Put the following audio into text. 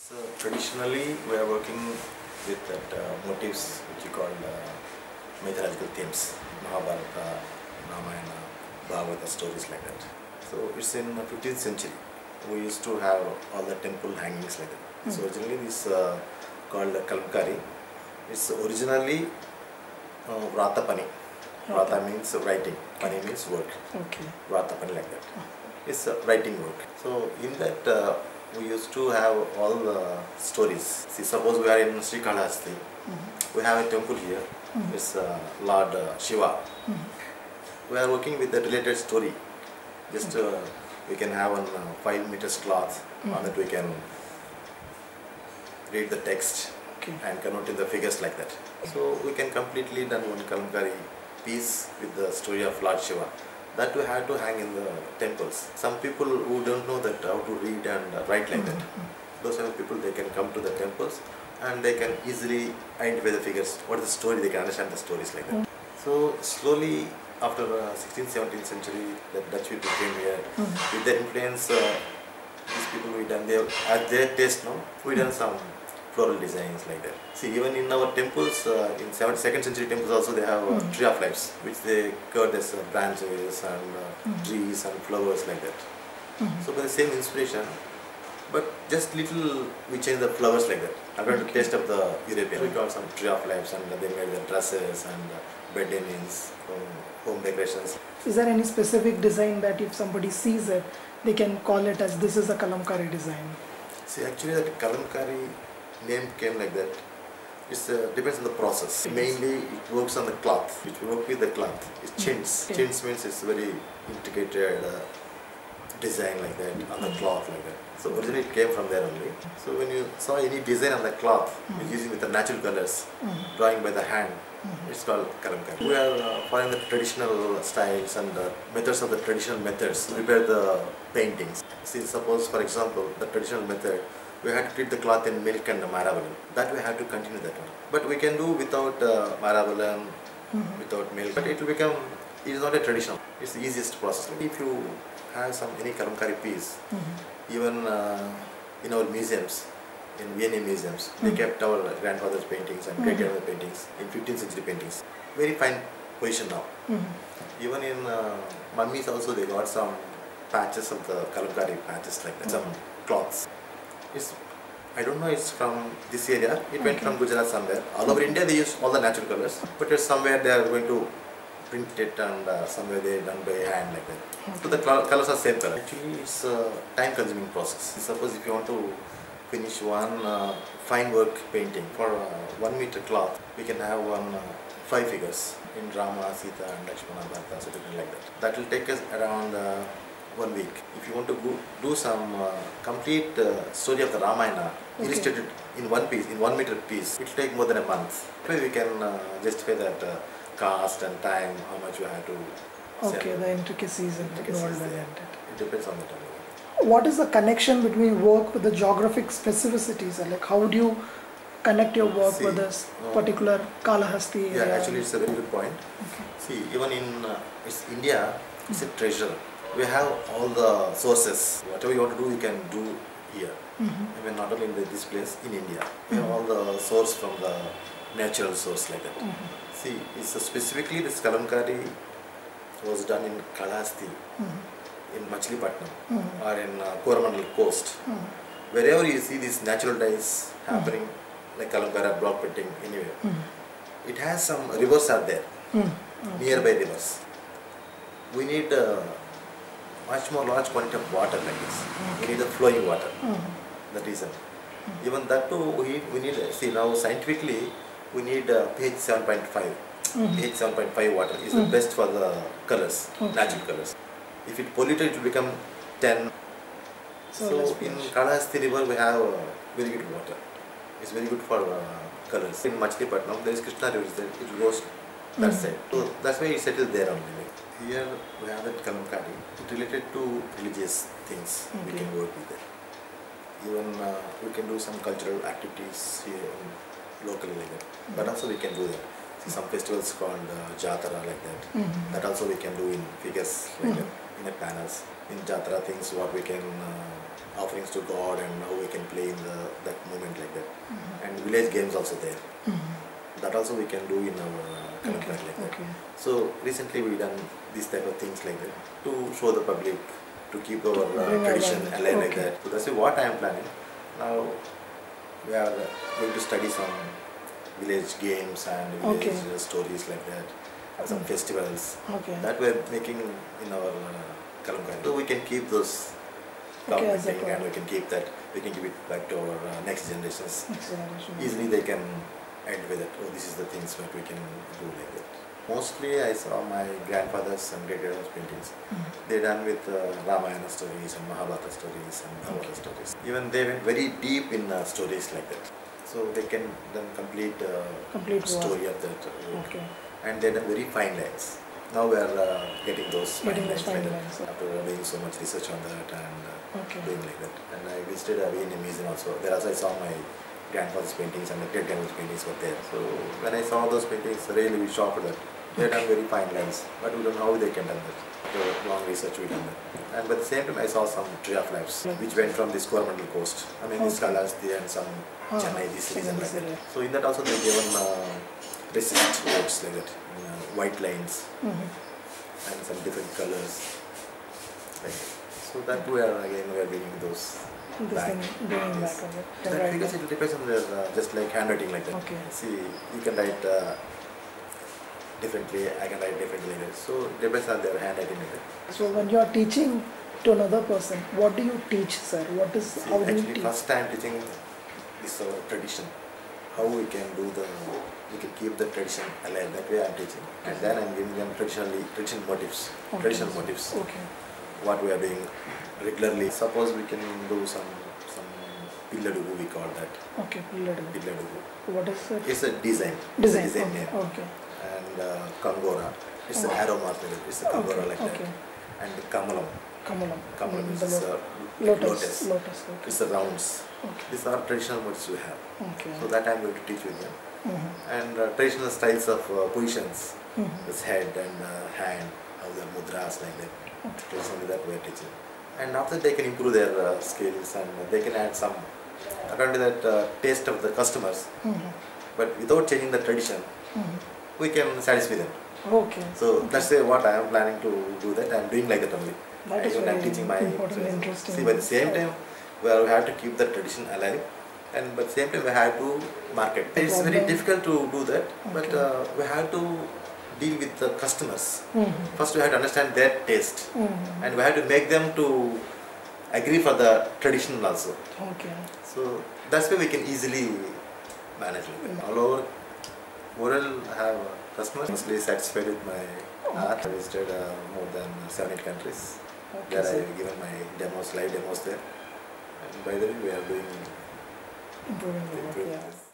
So traditionally we are working with that motifs which you call mythological themes, Mahabharata, Ramayana, Bhagavata stories like that. So it's in the 15th century. We used to have all the temple hangings like that. So originally this called Kalamkari. It's originally Vrata Pani. Vrata means writing, Pani means work. Okay. Vrata Pani like that. It's writing work. So in that we used to have all the stories. See, suppose we are in Srikalahasti. We have a temple here. It's Lord Shiva. We are working with the related story. Just we can have a 5 meters cloth on that we can read the text and convert in the figures like that. So we can completely done one Kalamkari piece with the story of Lord Shiva. That we had to hang in the temples. Some people who don't know that how to read and write like that, those kind of people, they can come to the temples and they can easily identify the figures, what is the story, they can understand the stories like that. So slowly after 16th, 17th century, the Dutch people came here. With their influence, these people we done, at their taste now, we done some floral designs like that. See, even in our temples, in 2nd century temples also they have tree of lives, which they covered as branches and trees and flowers like that. So by the same inspiration, but just little we change the flowers like that. According to taste of the European, we got some tree of lives and they made the dresses and bed linens, home decorations. Is there any specific design that if somebody sees it, they can call it as this is a Kalamkari design? See, actually that Kalamkari name came like that. It depends on the process. Mainly it works on the cloth, which we work with the cloth. It's chintz. Chintz means it's very intricate design like that on the cloth like that. So originally it came from there only. So when you saw any design on the cloth, using with the natural colors, drawing by the hand, it's called Kalamkari. We are following the traditional styles and methods of the traditional methods to prepare the paintings. See, suppose for example, the traditional method, we had to treat the cloth in milk and maravalan. That we have to continue that one. But we can do without maravalan, without milk. But it will become, it is not a traditional. It's the easiest process. If you have any Kalamkari piece, even in our museums, in VNA museums, they kept our grandfather's paintings and great-grandfather's paintings in 15th century paintings. Very fine position now. Even in mummies also they got some patches of the Kalamkari patches like that, some cloths. I don't know, it's from this area, it went from Gujarat somewhere. All over India they use all the natural colors, but somewhere they are going to print it and somewhere they done by hand like that. So the colors are same color. Actually it's a time consuming process. Suppose if you want to finish one fine work painting for 1 meter cloth, we can have 5 figures in Rama, Sita and Lakshmana, Bharata, so like that. That will take us around 1 week. If you want to do some complete story of the Ramayana, illustrated in one piece, in 1 meter piece, it will take more than a month. Maybe we can justify that cost and time, how much we have to sell. The intricacies involved in it. It depends on the time. What is the connection between work with the geographic specificities? Like how do you connect your work with this particular Kalahasti area? Yeah, actually it's a very good point. See, even in India, it's a treasure. We have all the sources. Whatever you want to do, you can do here. I mean, not only in this place, in India. We have all the source from the natural source like that. See, it's specifically this Kalamkari was done in Kalahasti, in Machilipatnam, or in Coromandel coast. Wherever you see these natural dyes happening, like Kalamkari, block printing, anywhere, it has some rivers are there, nearby rivers. We need much more large quantity of water like this. We need the flowing water. The reason. Even that too, we need, see now scientifically, we need pH 7.5. pH 7.5 water is the best for the colors, natural colors. If it polluted, it will become 10. So in Kalahasti river, we have very good water. It's very good for colors. In Machilipatnam, there is Krishna river, it goes that side. So that's why it settled there only. Here we have that Kalamkari. It related to religious things. We can work with it. Even we can do some cultural activities here locally like that. But also we can do that. See, some festivals called Jatara like that. That also we can do in figures like that, in the panels. In Jatara things what we can offer offerings to God and how we can play in that moment like that. And village games also there. That also we can do in our Kalamkari like that. So recently we done these type of things like that to show the public, to keep our tradition alive like that. So that's what I am planning. Now we are going to study some village games and village stories like that, and some festivals that we are making in our Kalamkari. So we can keep those documenting and we can keep that, we can give it back to our next generations. Easily they can end with it. Oh, this is the things that we can do like that. Mostly I saw my grandfather's and great-grandfather's paintings. They done with Ramayana stories and Mahabharata stories and Bhagavata stories. Even they went very deep in stories like that. So they can then complete story of that. And they done very fine lines. Now we are getting those fine lines after doing so much research on that and doing like that. And I visited a Vienna museum also. There also I saw my grandfather's paintings and the great-grandfather's paintings were there. So when I saw those paintings, really we shocked that they done very fine lines, but we don't know how they can done that. After long research we done that. And at the same time I saw some tree of lives which went from this Coromandel coast. I mean this Srikalahasti and some Chennai, this region like that. So in that also they given resist words like that, white lines and some different colors. Like that. So that we are bringing those back. That because it depends on the just like handwriting like that. See, you can write differently, I can write differently. So it depends on their handwriting like that. So when you are teaching to another person, what do you teach, sir? What is how do you teach? First time teaching this our tradition. How we can do we can keep the tradition alive. That way I am teaching, and then I am giving them traditional motifs. What we are doing regularly. Suppose we can do some pilladugu, we call that. Pilladugu. What is it? It's a design. Design name. And Kangora. It's an arrow mark. It's a Kangora like that. And Kamalam. Kamalam is lotus. It's the rounds. These are traditional motifs we have. So that I am going to teach with them. And traditional styles of positions. This head and hand, how the mudras like that. Traditionally that we are teaching. And after they can improve their skills and they can add some according to that taste of the customers. But without changing the tradition, we can satisfy them. So that's what I am planning to do that. I am doing like that only. That is I am teaching my interesting. See, by the same time, we have to keep the tradition alive, and by the same time we have to market. It's very difficult to do that, but we have to deal with the customers. First we have to understand their taste, and we have to make them to agree for the tradition also. So that's why we can easily manage it. All over world I have customers mostly satisfied with my art. I visited more than 7-8 countries. There I have given my demos, live demos there. And by the way, we are doing improving.